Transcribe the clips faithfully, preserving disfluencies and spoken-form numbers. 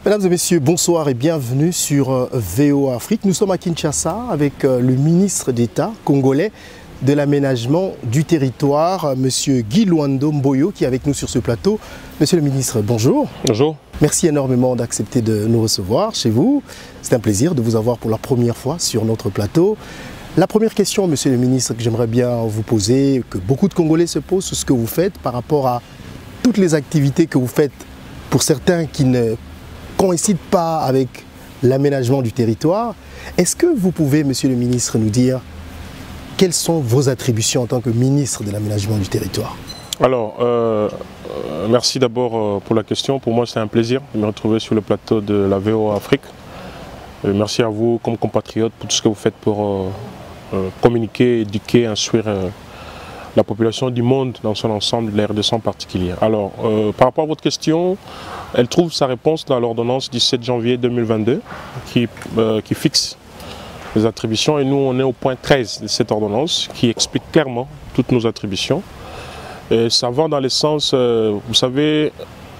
Mesdames et messieurs, bonsoir et bienvenue sur V O A Afrique. Nous sommes à Kinshasa avec le ministre d'État congolais de l'aménagement du territoire, Monsieur Guy Luando Mboyo, qui est avec nous sur ce plateau. Monsieur le ministre, bonjour. Bonjour. Merci énormément d'accepter de nous recevoir chez vous. C'est un plaisir de vous avoir pour la première fois sur notre plateau. La première question, monsieur le ministre, que j'aimerais bien vous poser, que beaucoup de Congolais se posent sur ce que vous faites par rapport à toutes les activités que vous faites, pour certains qui ne coïncident pas avec l'aménagement du territoire. Est-ce que vous pouvez, monsieur le ministre, nous dire quelles sont vos attributions en tant que ministre de l'aménagement du territoire? Alors, euh, euh, merci d'abord euh, pour la question. Pour moi, c'est un plaisir de me retrouver sur le plateau de la V O A Afrique. Euh, merci à vous, comme compatriotes, pour tout ce que vous faites pour euh, euh, communiquer, éduquer, instruire euh, la population du monde dans son ensemble, de la R D C en particulier. Alors, euh, par rapport à votre question, elle trouve sa réponse dans l'ordonnance du sept janvier deux mille vingt-deux qui, euh, qui fixe les attributions, et nous on est au point treize de cette ordonnance qui explique clairement toutes nos attributions. Et ça va dans le sens, euh, vous savez,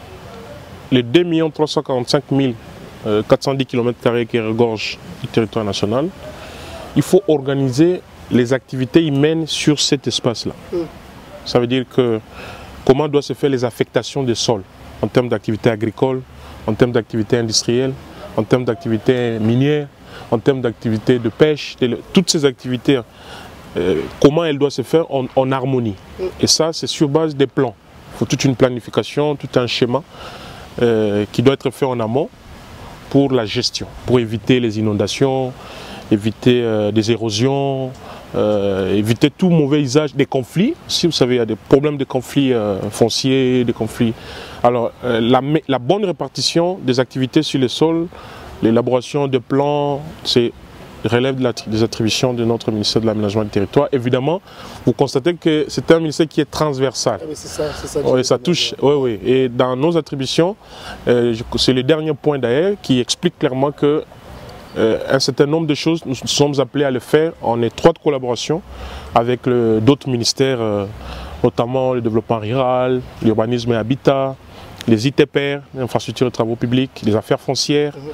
les deux millions trois cent quarante-cinq mille quatre cent dix kilomètres carrés qui regorgent du territoire national, il faut organiser les activités humaines sur cet espace-là. Mm. Ça veut dire que comment doivent se faire les affectations des sols en termes d'activités agricoles, en termes d'activités industrielles, en termes d'activités minières, en termes d'activités de pêche, de, toutes ces activités, euh, comment elles doivent se faire en, en harmonie. Mm. Et ça, c'est sur base des plans. Il faut toute une planification, tout un schéma euh, qui doit être fait en amont pour la gestion, pour éviter les inondations, éviter euh, des érosions, euh, éviter tout mauvais usage des conflits. Si vous savez, il y a des problèmes de conflits euh, fonciers, des conflits. Alors, euh, la, la bonne répartition des activités sur les sols, l'élaboration de plans, c'est relève de la, des attributions de notre ministère de l'aménagement du territoire. Évidemment, vous constatez que c'est un ministère qui est transversal. Ah oui, c'est ça, c'est ça. Oui, ça touche. Oui, oui. Et dans nos attributions, euh, c'est le dernier point d'ailleurs qui explique clairement que euh, un certain nombre de choses, nous sommes appelés à le faire en étroite collaboration avec d'autres ministères, euh, notamment le développement rural, l'urbanisme et habitat, les I T P R, les infrastructures et travaux publics, les affaires foncières. Mmh.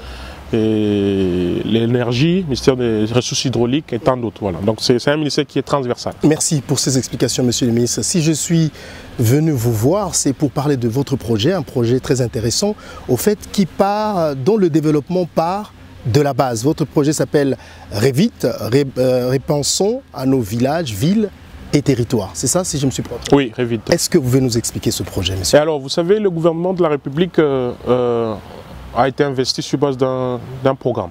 Et l'énergie, le ministère des ressources hydrauliques et tant d'autres. Voilà. Donc c'est un ministère qui est transversal. Merci pour ces explications, monsieur le ministre. Si je suis venu vous voir, c'est pour parler de votre projet, un projet très intéressant, au fait, qui part, dont le développement part de la base. Votre projet s'appelle Revit, Ré, euh, Repensons à nos villages, villes et territoires. C'est ça, si je me suis trompé? Oui, Revit. Est-ce que vous pouvez nous expliquer ce projet, monsieur? Et alors, vous savez, le gouvernement de la République euh, euh, a été investi sur base d'un programme.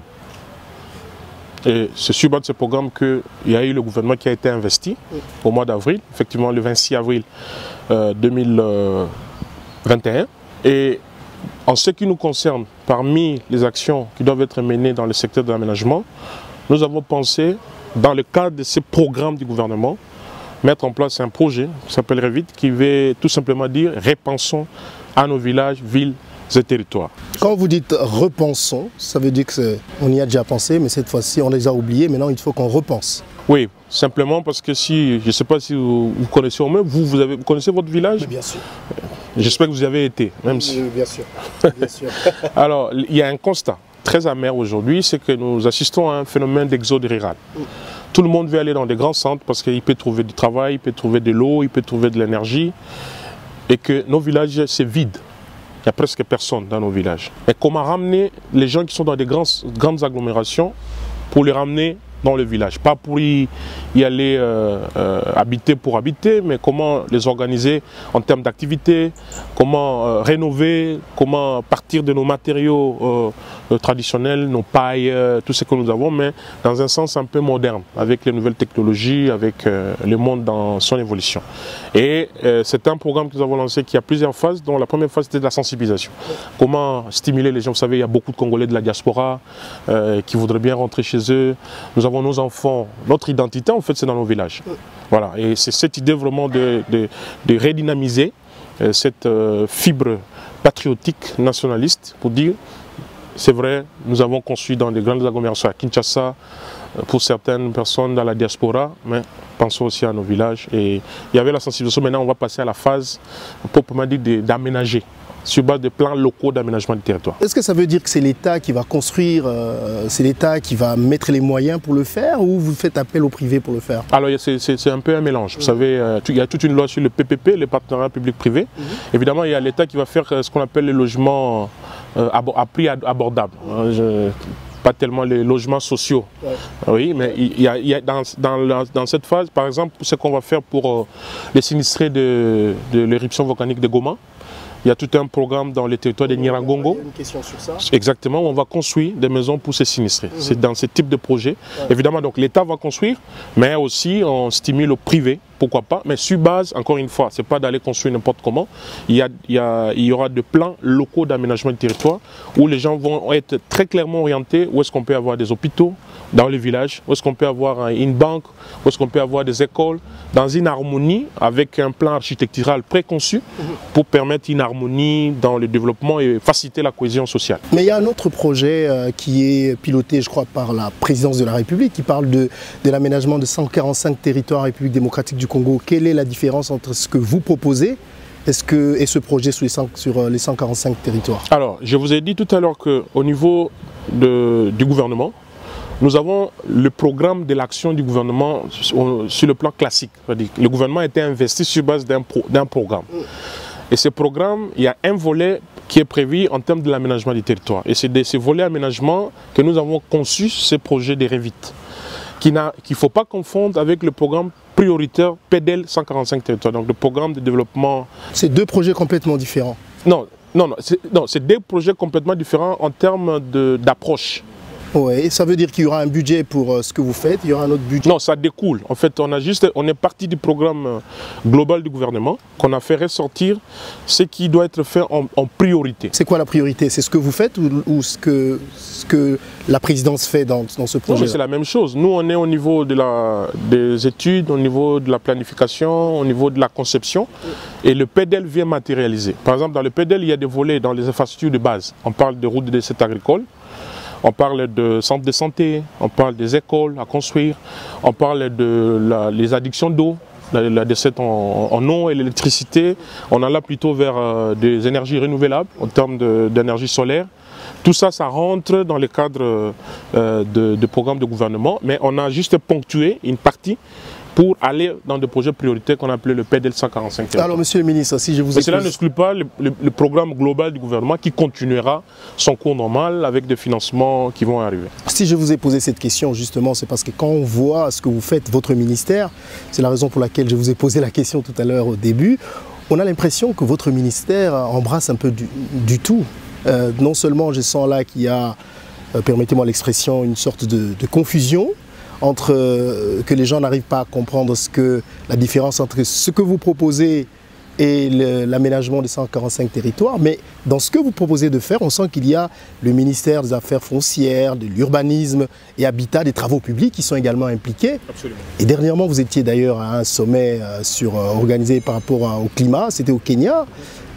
Et c'est sur base de ce programme qu'il y a eu le gouvernement qui a été investi au mois d'avril, effectivement le vingt-six avril euh, deux mille vingt et un. Et en ce qui nous concerne, parmi les actions qui doivent être menées dans le secteur de l'aménagement, nous avons pensé, dans le cadre de ce programme du gouvernement, mettre en place un projet qui s'appelle Revit, qui veut tout simplement dire « Repensons à nos villages, villes et territoires ». Quand vous dites « repensons », ça veut dire qu'on y a déjà pensé, mais cette fois-ci on les a oubliés, maintenant il faut qu'on repense. Oui, simplement parce que si, je ne sais pas si vous, vous connaissez au moins, vous, vous, avez, vous connaissez votre village? Mais bien sûr. J'espère que vous y avez été, même si... Oui, bien sûr. Bien sûr. Alors, il y a un constat très amer aujourd'hui, c'est que nous assistons à un phénomène d'exode rural. Mm. Tout le monde veut aller dans des grands centres parce qu'il peut trouver du travail, il peut trouver de l'eau, il peut trouver de l'énergie, et que nos villages, c'est vide. Il n'y a presque personne dans nos villages. Et comment ramener les gens qui sont dans des grands, grandes agglomérations pour les ramener dans le village? Pas pour y, y aller euh, euh, habiter pour habiter, mais comment les organiser en termes d'activité, comment euh, rénover, comment partir de nos matériaux euh, euh, traditionnels, nos pailles, euh, tout ce que nous avons, mais dans un sens un peu moderne, avec les nouvelles technologies, avec euh, le monde dans son évolution. Et euh, c'est un programme que nous avons lancé qui a plusieurs phases, dont la première phase c'était de la sensibilisation. Comment stimuler les gens? Vous savez, il y a beaucoup de Congolais de la diaspora euh, qui voudraient bien rentrer chez eux. Nous avons nos enfants, notre identité en fait c'est dans nos villages. Voilà, et c'est cette idée vraiment de, de, de redynamiser euh, cette euh, fibre patriotique nationaliste pour dire, c'est vrai, nous avons construit dans des grandes agglomérations à Kinshasa, euh, pour certaines personnes dans la diaspora, mais pensons aussi à nos villages. Et il y avait la sensibilisation, maintenant on va passer à la phase proprement dit d'aménager sur base de plans locaux d'aménagement du territoire. Est-ce que ça veut dire que c'est l'État qui va construire, euh, c'est l'État qui va mettre les moyens pour le faire, ou vous faites appel au privé pour le faire? Alors c'est un peu un mélange. Vous mmh. savez, euh, il y a toute une loi sur le P P P, le partenariat public-privé. Mmh. Évidemment, il y a l'État qui va faire ce qu'on appelle les logements euh, à prix abordable. Hein, je... pas tellement les logements sociaux, ouais. oui, mais il y a, il y a dans, dans, dans cette phase, par exemple, ce qu'on va faire pour euh, les sinistrés de, de l'éruption volcanique de Goma, il y a tout un programme dans le territoire de Nyiragongo. Il y a une question sur ça. Exactement, où on va construire des maisons pour ces sinistrés. Mm-hmm. C'est dans ce type de projet. Ouais. Évidemment, donc l'État va construire, mais aussi on stimule au privé, pourquoi pas, mais sur base, encore une fois, c'est pas d'aller construire n'importe comment. Il y, a, il, y a, il y aura des plans locaux d'aménagement du territoire où les gens vont être très clairement orientés où est-ce qu'on peut avoir des hôpitaux dans les villages, où est-ce qu'on peut avoir une banque, où est-ce qu'on peut avoir des écoles, dans une harmonie avec un plan architectural préconçu pour permettre une harmonie dans le développement et faciliter la cohésion sociale. Mais il y a un autre projet euh, qui est piloté, je crois, par la présidence de la République, qui parle de, de l'aménagement de cent quarante-cinq territoires République démocratique du Congo. Quelle est la différence entre ce que vous proposez est-ce que, et ce projet sur les, cent, sur les cent quarante-cinq territoires? Alors, je vous ai dit tout à l'heure qu'au niveau de, du gouvernement, nous avons le programme de l'action du gouvernement sur, sur le plan classique. Le gouvernement a été investi sur base d'un pro, d'un programme. Et ce programme, il y a un volet qui est prévu en termes de l'aménagement du territoire. Et c'est de ce volet aménagement que nous avons conçu ce projet de Revit, qu'il ne faut pas confondre avec le programme prioritaire P D L cent quarante-cinq territoires, donc le programme de développement. C'est deux projets complètement différents. Non, non, non, c'est deux projets complètement différents en termes d'approche. Oui, ça veut dire qu'il y aura un budget pour euh, ce que vous faites, il y aura un autre budget? Non, ça découle. En fait, on, a juste, on est parti du programme euh, global du gouvernement qu'on a fait ressortir ce qui doit être fait en, en priorité. C'est quoi la priorité? C'est ce que vous faites ou, ou ce, que, ce que la présidence fait dans, dans ce projet? C'est la même chose. Nous, on est au niveau de la, des études, au niveau de la planification, au niveau de la conception. Et le P D L vient matérialiser. Par exemple, dans le P D L, il y a des volets dans les infrastructures de base. On parle de routes de dessert agricole. On parle de centres de santé, on parle des écoles à construire, on parle de la, les addictions d'eau, la, la desserte en, en eau et l'électricité. On en a plutôt vers euh, des énergies renouvelables en termes d'énergie solaire. Tout ça, ça rentre dans le cadre euh, de, de programmes de gouvernement, mais on a juste ponctué une partie pour aller dans des projets prioritaires qu'on appelait le P D L cent quarante-cinq. Alors, monsieur le ministre, si je vous ai... Mais cela n'exclut pas le, le, le programme global du gouvernement qui continuera son cours normal avec des financements qui vont arriver. Si je vous ai posé cette question, justement, c'est parce que quand on voit ce que vous faites, votre ministère, c'est la raison pour laquelle je vous ai posé la question tout à l'heure au début, on a l'impression que votre ministère embrasse un peu du, du tout. Euh, non seulement je sens là qu'il y a, euh, permettez-moi l'expression, une sorte de, de confusion, entre euh, que les gens n'arrivent pas à comprendre ce que, la différence entre ce que vous proposez et l'aménagement des cent quarante-cinq territoires, mais dans ce que vous proposez de faire, on sent qu'il y a le ministère des Affaires foncières, de l'urbanisme et habitat, des travaux publics qui sont également impliqués. Absolument. Et dernièrement, vous étiez d'ailleurs à un sommet euh, sur, euh, organisé par rapport à, au climat, c'était au Kenya.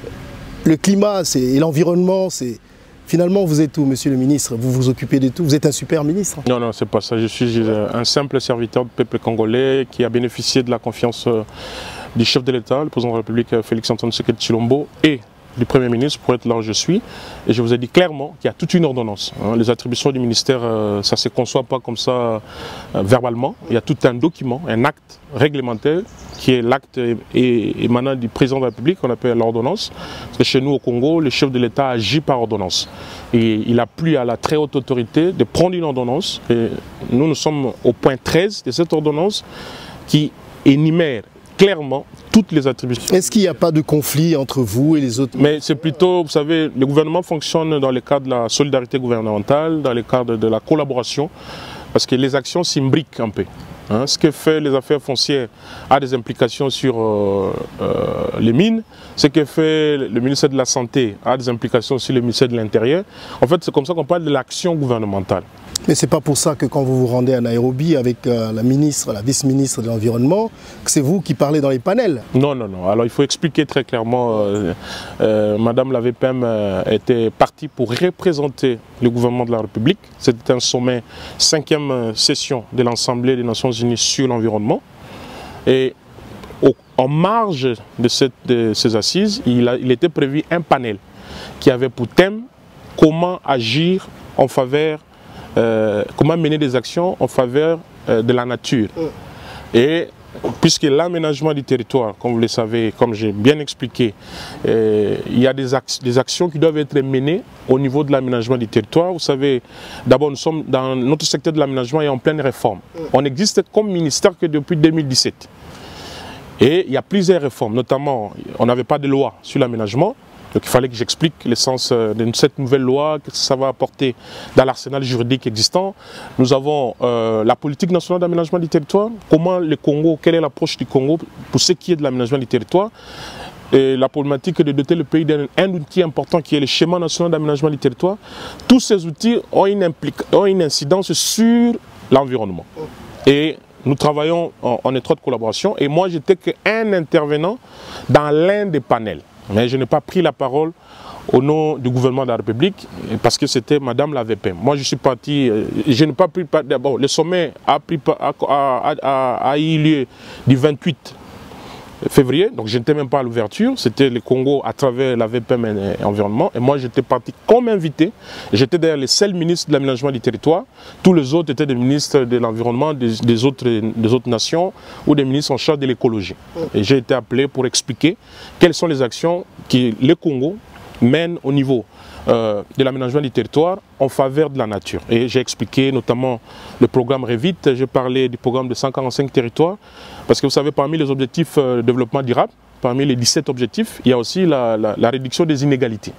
Le climat et l'environnement, c'est... Finalement, vous êtes où, monsieur le ministre? Vous vous occupez de tout? Vous êtes un super ministre? Non, non, c'est pas ça. Je suis un simple serviteur du peuple congolais qui a bénéficié de la confiance du chef de l'État, le président de la République, Félix-Antoine Tshisekedi Tshilombo, et du Premier ministre pour être là où je suis. Et je vous ai dit clairement qu'il y a toute une ordonnance. Les attributions du ministère, ça ne se conçoit pas comme ça verbalement. Il y a tout un document, un acte réglementaire qui est l'acte émanant du président de la République, qu'on appelle l'ordonnance. Parce que chez nous au Congo, le chef de l'État agit par ordonnance. Et il a plu à la très haute autorité de prendre une ordonnance. Et nous, nous sommes au point treize de cette ordonnance qui énumère clairement toutes les attributions. Est-ce qu'il n'y a pas de conflit entre vous et les autres? Mais c'est plutôt, vous savez, le gouvernement fonctionne dans le cadre de la solidarité gouvernementale, dans le cadre de la collaboration, parce que les actions s'imbriquent un peu. Hein, ce que fait les affaires foncières a des implications sur euh, euh, les mines. Ce que fait le ministère de la Santé a des implications sur le ministère de l'Intérieur. En fait, c'est comme ça qu'on parle de l'action gouvernementale. Mais ce n'est pas pour ça que quand vous vous rendez à Nairobi avec euh, la ministre, la vice-ministre de l'Environnement, que c'est vous qui parlez dans les panels? Non, non, non. Alors il faut expliquer très clairement. Euh, euh, Madame la V P M euh, était partie pour représenter le gouvernement de la République. C'était un sommet, cinquième session de l'Assemblée des Nations Unies sur l'environnement. Et au, en marge de, cette, de ces assises, il, a, il était prévu un panel qui avait pour thème comment agir en faveur, euh, comment mener des actions en faveur euh, de la nature. Et puisque l'aménagement du territoire, comme vous le savez, comme j'ai bien expliqué, euh, il y a des, ac des actions qui doivent être menées au niveau de l'aménagement du territoire. Vous savez, d'abord, nous sommes dans notre secteur de l'aménagement et en pleine réforme. On existe comme ministère que depuis deux mille dix-sept. Et il y a plusieurs réformes, notamment, on n'avait pas de loi sur l'aménagement. Donc il fallait que j'explique l'essence de cette nouvelle loi, qu'est-ce que ça va apporter dans l'arsenal juridique existant. Nous avons euh, la politique nationale d'aménagement du territoire, comment le Congo, quelle est l'approche du Congo pour ce qui est de l'aménagement du territoire. Et la problématique de doter le pays d'un outil important qui est le schéma national d'aménagement du territoire. Tous ces outils ont une, ont une incidence sur l'environnement. Et nous travaillons en, en étroite collaboration et moi j'étais qu'un intervenant dans l'un des panels. Mais je n'ai pas pris la parole au nom du gouvernement de la République parce que c'était Madame la V P. Moi je suis parti, je n'ai pas pris part. D'abord, le sommet a, pris, a, a, a, a eu lieu du vingt-huit février, donc je n'étais même pas à l'ouverture, c'était le Congo à travers la V P M et environnement, et moi j'étais parti comme invité, j'étais d'ailleurs le seul ministre de l'aménagement du territoire, tous les autres étaient des ministres de l'environnement des, des, autres, des autres nations ou des ministres en charge de l'écologie. Et j'ai été appelé pour expliquer quelles sont les actions que le Congo mène au niveau euh, de l'aménagement du territoire en faveur de la nature. Et j'ai expliqué notamment le programme REVIT, j'ai parlé du programme de cent quarante-cinq territoires, parce que vous savez, parmi les objectifs de développement durable, parmi les dix-sept objectifs, il y a aussi la, la, la réduction des inégalités.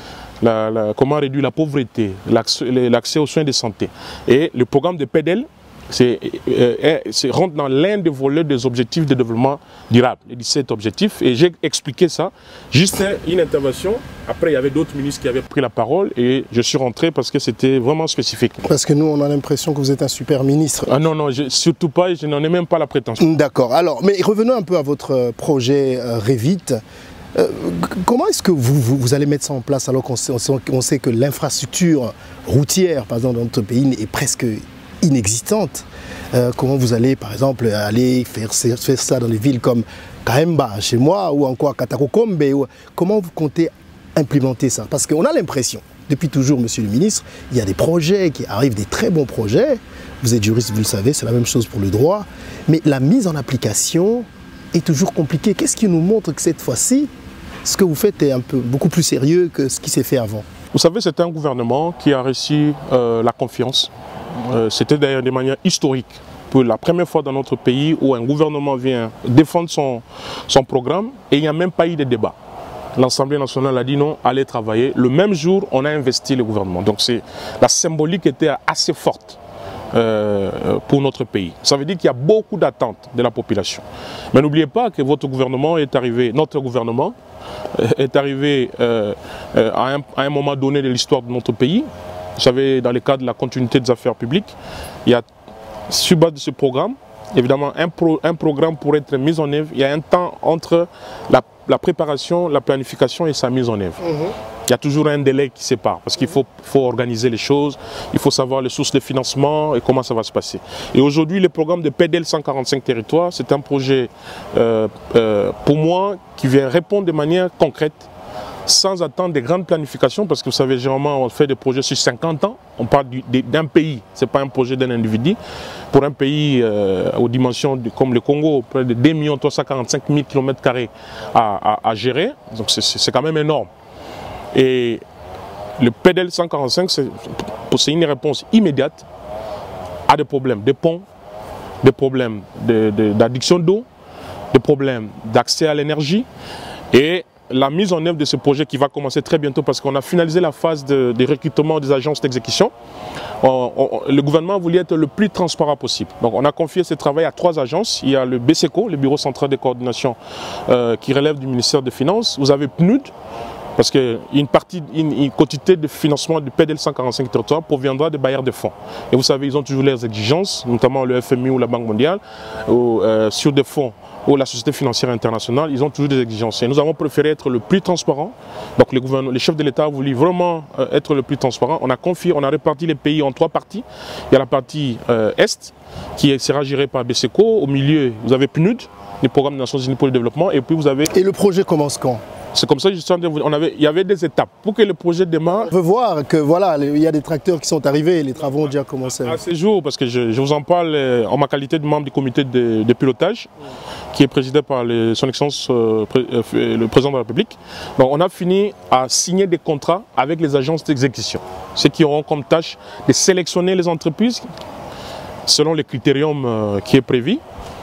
La, la, comment réduire la pauvreté, l'accès aux soins de santé. Et le programme de P D L, c'est euh, rentre dans l'un des volets des objectifs de développement durable, les dix-sept objectifs, et j'ai expliqué ça, juste une intervention. Après il y avait d'autres ministres qui avaient pris la parole et je suis rentré parce que c'était vraiment spécifique. Parce que nous on a l'impression que vous êtes un super ministre. Ah non, non, je, surtout pas, je n'en ai même pas la prétention. D'accord, alors, mais revenons un peu à votre projet euh, REVIT. Euh, comment est-ce que vous, vous, vous allez mettre ça en place alors qu'on sait, on sait que l'infrastructure routière, par exemple, dans notre pays est presque inexistante. Euh, comment vous allez, par exemple, aller faire, faire ça dans des villes comme Kaemba, chez moi, ou encore Katakokombe, ou... comment vous comptez implémenter ça? Parce qu'on a l'impression, depuis toujours, monsieur le ministre, il y a des projets qui arrivent, des très bons projets. Vous êtes juriste, vous le savez, c'est la même chose pour le droit. Mais la mise en application est toujours compliquée. Qu'est-ce qui nous montre que cette fois-ci, ce que vous faites est un peu beaucoup plus sérieux que ce qui s'est fait avant? Vous savez, c'est un gouvernement qui a reçu euh, la confiance. Euh, C'était d'ailleurs de manière historique pour la première fois dans notre pays où un gouvernement vient défendre son, son programme et il n'y a même pas eu de débat. L'Assemblée nationale a dit non, allez travailler. Le même jour, on a investi le gouvernement. Donc la symbolique était assez forte euh, pour notre pays. Ça veut dire qu'il y a beaucoup d'attentes de la population. Mais n'oubliez pas que votre gouvernement est arrivé, notre gouvernement est arrivé euh, euh, à, un, à un moment donné de l'histoire de notre pays. Vous savez, dans le cadre de la continuité des affaires publiques, il y a, sur base de ce programme, évidemment, un, pro, un programme pour être mis en œuvre, il y a un temps entre la, la préparation, la planification et sa mise en œuvre. Mmh. Il y a toujours un délai qui sépare, parce qu'il faut, faut organiser les choses, il faut savoir les sources de financement et comment ça va se passer. Et aujourd'hui, le programme de P D L cent quarante-cinq territoires, c'est un projet, euh, euh, pour moi, qui vient répondre de manière concrète, sans attendre des grandes planifications, parce que vous savez, généralement, on fait des projets sur cinquante ans. On parle d'un pays, ce n'est pas un projet d'un individu. Pour un pays euh, aux dimensions de, comme le Congo, près de deux millions trois cent quarante-cinq mille kilomètres carrés à, à, à gérer, donc c'est quand même énorme. Et le P D L cent quarante-cinq, c'est une réponse immédiate à des problèmes de ponts, des problèmes d'addiction de, de, d'eau, des problèmes d'accès à l'énergie et la mise en œuvre de ce projet qui va commencer très bientôt parce qu'on a finalisé la phase de, de recrutement des agences d'exécution. Le gouvernement voulait être le plus transparent possible. Donc on a confié ce travail à trois agences. Il y a le B C O, le Bureau central de coordination euh, qui relève du ministère des Finances. Vous avez P N U D, parce qu'une partie, une, une quantité de financement du P D L cent quarante-cinq territoires proviendra des bailleurs de fonds. Et vous savez, ils ont toujours leurs exigences, notamment le F M I ou la Banque mondiale, ou, euh, sur des fonds ou la Société financière internationale, ils ont toujours des exigences. Et nous avons préféré être le plus transparent. Donc le, gouvernement, le chef de l'État a voulu vraiment euh, être le plus transparent. On a confié, on a réparti les pays en trois parties. Il y a la partie euh, Est, qui sera gérée par B C O. Au milieu, vous avez P N U D, le Programme des Nations Unies pour le développement. Et puis vous avez... Et le projet commence quand ? C'est comme ça que je suis en train de vous dire. On avait, il y avait des étapes pour que le projet démarre. On peut voir que voilà, il y a des tracteurs qui sont arrivés, les travaux ont déjà commencé. À ce jour, parce que je, je vous en parle en ma qualité de membre du comité de, de pilotage, qui est présidé par le, son Excellence euh, pré, euh, le président de la République. Donc on a fini à signer des contrats avec les agences d'exécution, ceux qui auront comme tâche de sélectionner les entreprises selon le critérium euh, qui est prévu.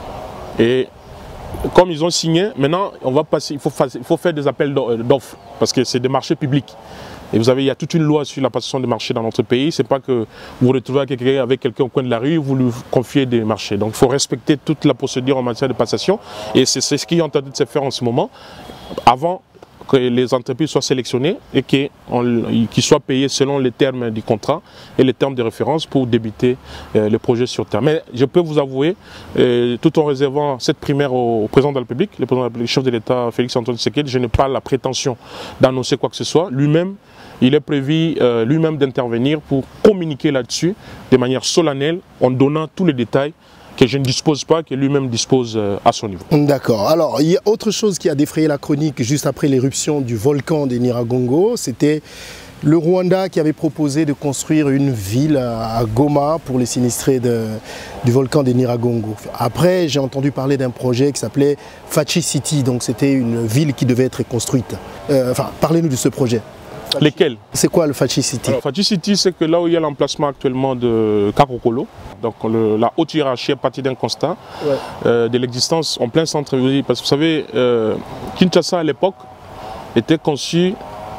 Et comme ils ont signé, maintenant on va passer, il faut, il faut faire des appels d'offres parce que c'est des marchés publics. Et vous avez, il y a toute une loi sur la passation des marchés dans notre pays. C'est pas que vous vous retrouvez avec quelqu'un au coin de la rue, vous lui confiez des marchés. Donc il faut respecter toute la procédure en matière de passation. Et c'est ce qui est en train de se faire en ce moment, avant que les entreprises soient sélectionnées et qu'ils soient payés selon les termes du contrat et les termes de référence pour débuter euh, le projet sur terre. Mais je peux vous avouer, euh, tout en réservant cette primaire au, au président de la République, le président de la République, chef de l'État Félix-Antoine Tshisekedi, je n'ai pas la prétention d'annoncer quoi que ce soit. Lui-même, il est prévu euh, lui-même d'intervenir pour communiquer là-dessus de manière solennelle en donnant tous les détails que je ne dispose pas, que lui-même dispose euh, à son niveau. D'accord. Alors, il y a autre chose qui a défrayé la chronique juste après l'éruption du volcan de Nyiragongo, c'était le Rwanda qui avait proposé de construire une ville à Goma pour les sinistrés de, du volcan de Nyiragongo. Après, j'ai entendu parler d'un projet qui s'appelait Fachi City, donc c'était une ville qui devait être construite. Euh, enfin, parlez-nous de ce projet. Lesquels? C'est quoi le Fachi City? Alors, Fachi City, c'est que là où il y a l'emplacement actuellement de Kakokolo, donc le, la haute hiérarchie est partie d'un constat ouais. euh, de l'existence en plein centre. Parce que vous savez, euh, Kinshasa à l'époque était conçu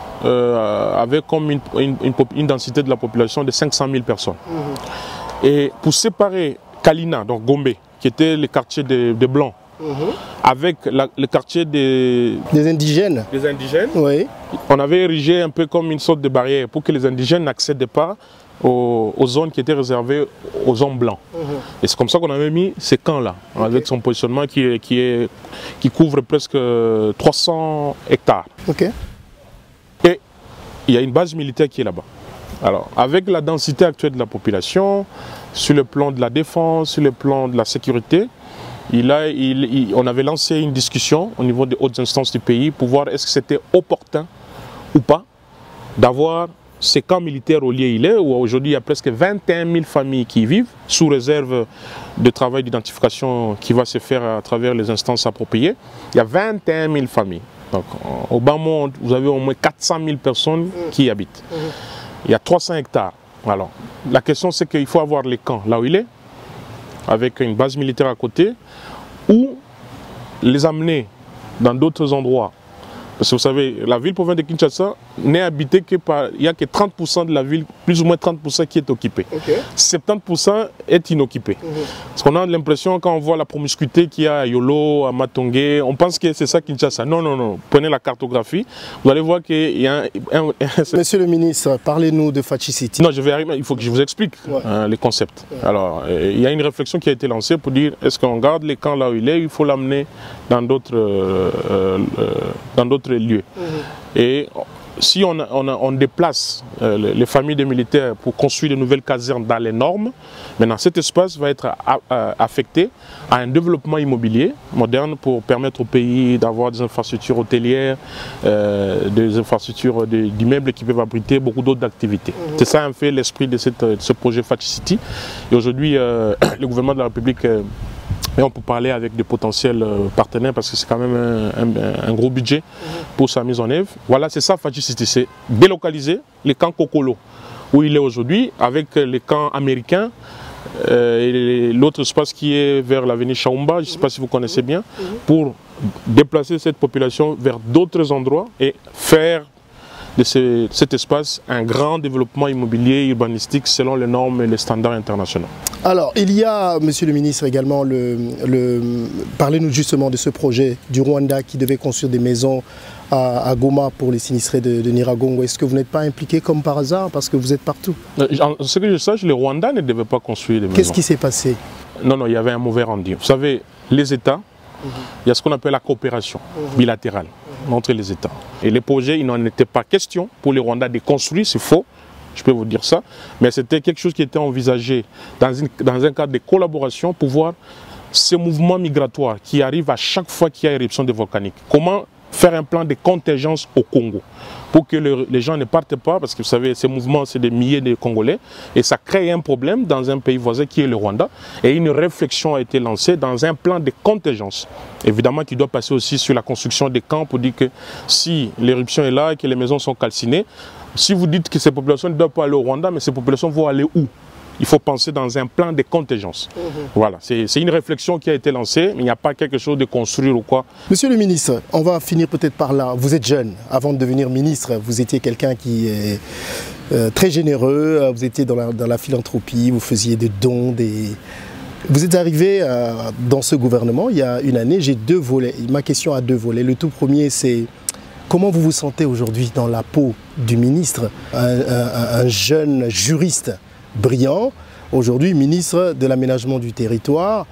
euh, avec comme une, une, une, une densité de la population de cinq cent mille personnes. Mmh. Et pour séparer Kalina, donc Gombe, qui était le quartier des de Blancs, Mmh. avec la, le quartier des, des indigènes, des indigènes oui. On avait érigé un peu comme une sorte de barrière pour que les indigènes n'accèdent pas aux, aux zones qui étaient réservées aux hommes blancs. Mmh. Et c'est comme ça qu'on avait mis ces camps-là, okay. Avec son positionnement qui, est, qui, est, qui couvre presque trois cents hectares. Okay. Et il y a une base militaire qui est là-bas. Alors, avec la densité actuelle de la population, sur le plan de la défense, sur le plan de la sécurité, Il a, il, il, on avait lancé une discussion au niveau des hautes instances du pays pour voir est-ce que c'était opportun ou pas d'avoir ces camps militaires au lieu où il est, où aujourd'hui il y a presque vingt et un mille familles qui y vivent, sous réserve de travail d'identification qui va se faire à travers les instances appropriées. Il y a vingt et un mille familles. Donc, au bas monde, vous avez au moins quatre cent mille personnes qui y habitent. Il y a trois cents hectares. Alors, la question c'est qu'il faut avoir les camps là où il est, avec une base militaire à côté, ou les amener dans d'autres endroits. Parce que vous savez, la ville province de Kinshasa n'est habitée que par... Il n'y a que trente pour cent de la ville, plus ou moins trente pour cent qui est occupée. Okay. soixante-dix pour cent est inoccupé. Mm-hmm. Parce qu'on a l'impression, quand on voit la promiscuité qu'il y a à Yolo, à Matongé, on pense que c'est ça Kinshasa. Non, non, non. Prenez la cartographie, vous allez voir qu'il y a un... un, un Monsieur le ministre, parlez-nous de Fachi City. Non, je vais arriver, il faut que je vous explique ouais. hein, les concepts. Ouais. Alors, euh, il y a une réflexion qui a été lancée pour dire, est-ce qu'on garde les camps là où il est, il faut l'amener dans d'autres euh, euh, dans d'autres lieux. Mmh. Et si on, on, on déplace euh, les, les familles des militaires pour construire de nouvelles casernes dans les normes, maintenant cet espace va être a, a, affecté à un développement immobilier moderne pour permettre au pays d'avoir des infrastructures hôtelières, euh, des infrastructures d'immeubles qui peuvent abriter beaucoup d'autres activités. Mmh. C'est ça en fait l'esprit de, cette, de ce projet Fachi City. Et aujourd'hui, euh, le gouvernement de la République euh, mais on peut parler avec des potentiels partenaires parce que c'est quand même un, un, un gros budget pour sa mise en œuvre. Voilà, c'est ça Fachi City, c'est délocaliser les camps Kokolo, où il est aujourd'hui, avec les camps américains, euh, et l'autre espace qui est vers l'avenue Chaumba, je ne sais pas si vous connaissez bien, pour déplacer cette population vers d'autres endroits et faire de ce, cet espace un grand développement immobilier urbanistique selon les normes et les standards internationaux. Alors, il y a, monsieur le ministre, également, le, le, parlez-nous justement de ce projet du Rwanda qui devait construire des maisons à, à Goma pour les sinistrés de, de Nyiragongo. Est-ce que vous n'êtes pas impliqué comme par hasard parce que vous êtes partout? En ce que je sache, le Rwanda ne devait pas construire des maisons. Qu'est-ce qui s'est passé? Non, non, il y avait un mauvais rendu. Vous savez, les États, mmh. il y a ce qu'on appelle la coopération mmh. bilatérale entre les États. Et les projets, il n'en était pas question pour les Rwandais de construire, c'est faux, je peux vous dire ça, mais c'était quelque chose qui était envisagé dans, une, dans un cadre de collaboration pour voir ces mouvements migratoires qui arrivent à chaque fois qu'il y a éruption de volcanique. Comment faire un plan de contingence au Congo pour que le, les gens ne partent pas, parce que vous savez, ces mouvements, c'est des milliers de Congolais, et ça crée un problème dans un pays voisin qui est le Rwanda, et une réflexion a été lancée dans un plan de contingence, évidemment qui doit passer aussi sur la construction des camps pour dire que si l'éruption est là et que les maisons sont calcinées, si vous dites que ces populations ne doivent pas aller au Rwanda, mais ces populations vont aller où? Il faut penser dans un plan de contingence. Mmh. Voilà, c'est une réflexion qui a été lancée, mais il n'y a pas quelque chose de construire ou quoi. Monsieur le ministre, on va finir peut-être par là. Vous êtes jeune. Avant de devenir ministre, vous étiez quelqu'un qui est euh, très généreux. Vous étiez dans la, dans la philanthropie, vous faisiez des dons, des... Vous êtes arrivé euh, dans ce gouvernement il y a une année. J'ai deux volets. Ma question a deux volets. Le tout premier, c'est comment vous vous sentez aujourd'hui dans la peau du ministre, un, un, un jeune juriste brillant, aujourd'hui ministre de l'aménagement du territoire.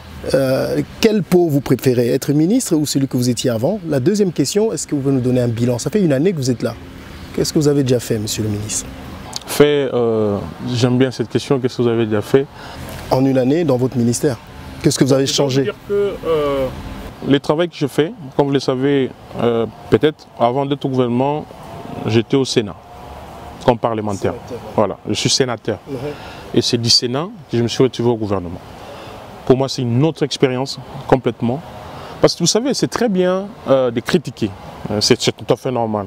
Euh, quelle peau vous préférez, être ministre ou celui que vous étiez avant? La deuxième question, est-ce que vous pouvez nous donner un bilan? Ça fait une année que vous êtes là. Qu'est-ce que vous avez déjà fait, monsieur le ministre? Fait, euh, j'aime bien cette question, qu'est-ce que vous avez déjà fait? En une année, dans votre ministère, qu'est-ce que vous avez je changé? dire que, euh, le travail que je fais, comme vous le savez, euh, peut-être, avant d'être au gouvernement, j'étais au Sénat. Comme parlementaire. Sénateur. Voilà, je suis sénateur. Mmh. Et c'est du Sénat que je me suis retrouvé au gouvernement. Pour moi, c'est une autre expérience, complètement. Parce que vous savez, c'est très bien euh, de critiquer. Euh, c'est tout à fait normal.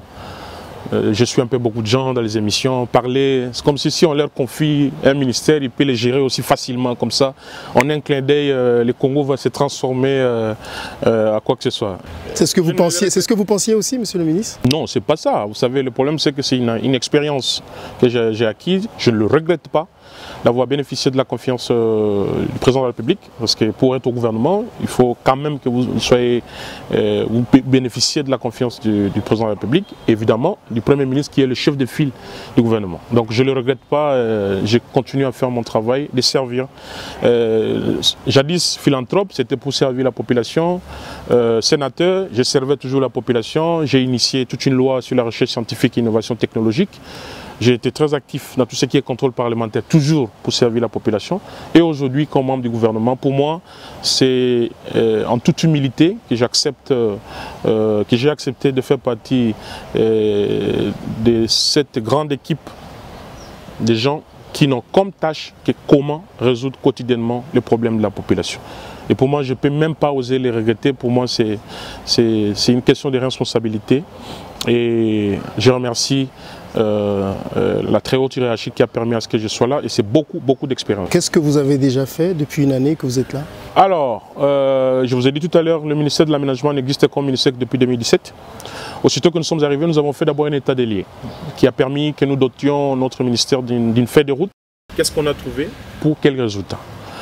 Euh, je suis un peu beaucoup de gens dans les émissions, parler, c'est comme si, si on leur confie un ministère, ils peuvent les gérer aussi facilement comme ça. En un clin d'œil, euh, le Congo va se transformer euh, euh, à quoi que ce soit. C'est ce que vous pensiez, c'est ce que vous pensiez aussi, monsieur le ministre? Non, c'est pas ça. Vous savez, le problème, c'est que c'est une, une expérience que j'ai acquise. Je ne le regrette pas d'avoir bénéficié de la confiance euh, du président de la République, parce que pour être au gouvernement, il faut quand même que vous soyez, euh, vous bénéficiez de la confiance du, du président de la République, évidemment, du Premier ministre qui est le chef de file du gouvernement. Donc je ne le regrette pas, euh, j'ai continué à faire mon travail, de servir. Euh, jadis philanthrope, c'était pour servir la population. Euh, sénateur, je servais toujours la population, j'ai initié toute une loi sur la recherche scientifique et l'innovation technologique. J'ai été très actif dans tout ce qui est contrôle parlementaire, toujours pour servir la population. Et aujourd'hui, comme membre du gouvernement, pour moi, c'est euh, en toute humilité que j'accepte, euh, que j'ai accepté de faire partie euh, de cette grande équipe de gens qui n'ont comme tâche que comment résoudre quotidiennement les problèmes de la population. Et pour moi, je ne peux même pas oser les regretter. Pour moi, c'est une question de responsabilité. Et je remercie euh, euh, la très haute hiérarchie qui a permis à ce que je sois là. Et c'est beaucoup, beaucoup d'expérience. Qu'est-ce que vous avez déjà fait depuis une année que vous êtes là? Alors, euh, je vous ai dit tout à l'heure, le ministère de l'Aménagement n'existe comme ministère que depuis deux mille dix-sept. Aussitôt que nous sommes arrivés, nous avons fait d'abord un état des lieux qui a permis que nous dotions notre ministère d'une feuille de route. Qu'est-ce qu'on a trouvé? Pour quels résultats?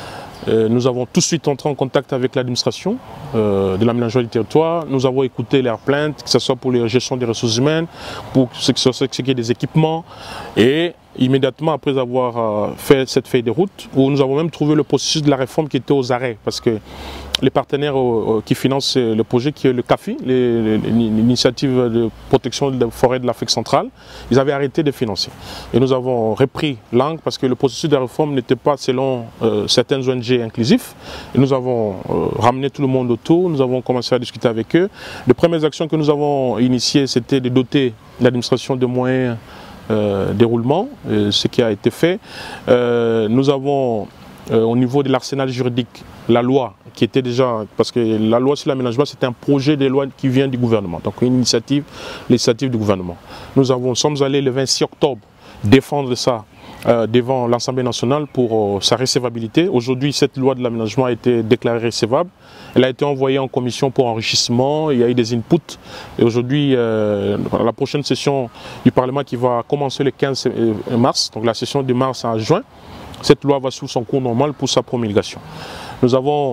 Euh, nous avons tout de suite entré en contact avec l'administration euh, de l'aménagement du territoire. Nous avons écouté leurs plaintes, que ce soit pour la gestion des ressources humaines, pour ce qui est des équipements. Et immédiatement après avoir euh, fait cette feuille de route, où nous avons même trouvé le processus de la réforme qui était aux arrêts, parce que les partenaires euh, qui financent le projet, qui est le CAFI, l'initiative de protection de la forêt de l'Afrique centrale, ils avaient arrêté de financer. Et nous avons repris l'angle parce que le processus de la réforme n'était pas selon euh, certaines O N G inclusifs. Et nous avons euh, ramené tout le monde autour, nous avons commencé à discuter avec eux. Les premières actions que nous avons initiées, c'était de doter l'administration de moyens euh, déroulement, euh, ce qui a été fait. Euh, nous avons, euh, au niveau de l'arsenal juridique, la loi qui était déjà, parce que la loi sur l'aménagement, c'est un projet de loi qui vient du gouvernement, donc une initiative législative du gouvernement. Nous avons, sommes allés le vingt-six octobre défendre ça euh, devant l'Assemblée nationale pour euh, sa recevabilité. Aujourd'hui, cette loi de l'aménagement a été déclarée recevable. Elle a été envoyée en commission pour enrichissement, il y a eu des inputs. Et aujourd'hui, euh, la prochaine session du Parlement qui va commencer le quinze mars, donc la session de mars à juin, cette loi va suivre son cours normal pour sa promulgation. Nous avons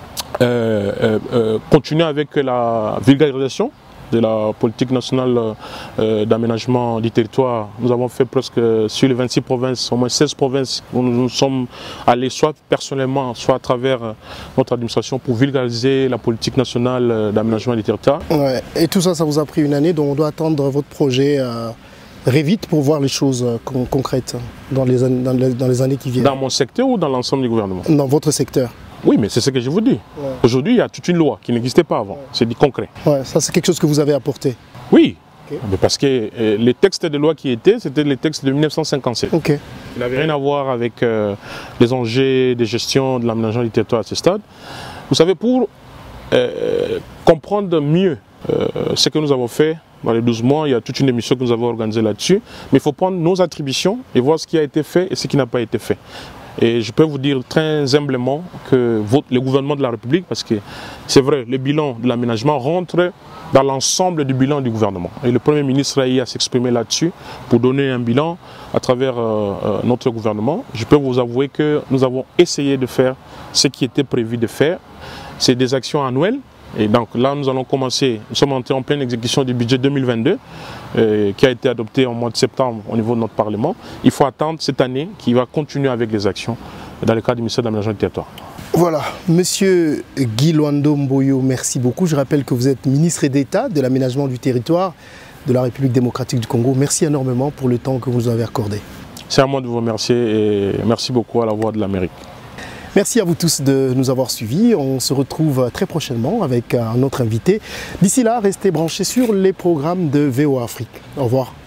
euh, euh, euh, continué avec la vulgarisation de la politique nationale euh, d'aménagement du territoire. Nous avons fait presque sur les vingt-six provinces, au moins seize provinces où nous, nous sommes allés soit personnellement, soit à travers notre administration pour vulgariser la politique nationale d'aménagement du territoire. Ouais. Et tout ça, ça vous a pris une année, donc on doit attendre votre projet euh, vite pour voir les choses con concrètes dans les, dans, les, dans les années qui viennent. Dans mon secteur ou dans l'ensemble du gouvernement? Dans votre secteur. Oui, mais c'est ce que je vous dis. Ouais. Aujourd'hui, il y a toute une loi qui n'existait pas avant. Ouais. C'est du concret. Ouais, ça, c'est quelque chose que vous avez apporté. Oui. Okay. Mais parce que euh, les textes de loi qui étaient, c'était les textes de mille neuf cent cinquante-sept. Okay. Il n'avait rien à voir avec euh, les enjeux de gestion de l'aménagement du territoire à ce stade. Vous savez, pour euh, comprendre mieux euh, ce que nous avons fait dans les douze mois, il y a toute une émission que nous avons organisée là-dessus. Mais il faut prendre nos attributions et voir ce qui a été fait et ce qui n'a pas été fait. Et je peux vous dire très humblement que votre, le gouvernement de la République, parce que c'est vrai, le bilan de l'aménagement rentre dans l'ensemble du bilan du gouvernement. Et le Premier ministre a eu à s'exprimer là-dessus pour donner un bilan à travers euh, euh, notre gouvernement. Je peux vous avouer que nous avons essayé de faire ce qui était prévu de faire. C'est des actions annuelles. Et donc là, nous allons commencer, nous sommes entrés en pleine exécution du budget deux mille vingt-deux, euh, qui a été adopté au mois de septembre au niveau de notre Parlement. Il faut attendre cette année qui va continuer avec les actions dans le cadre du ministère de l'aménagement du territoire. Voilà, Monsieur Guy Luando Mboyo, merci beaucoup. Je rappelle que vous êtes ministre d'État de l'aménagement du territoire de la République démocratique du Congo. Merci énormément pour le temps que vous nous avez accordé. C'est à moi de vous remercier et merci beaucoup à la Voix de l'Amérique. Merci à vous tous de nous avoir suivis. On se retrouve très prochainement avec un autre invité. D'ici là, restez branchés sur les programmes de V O A Afrique. Au revoir.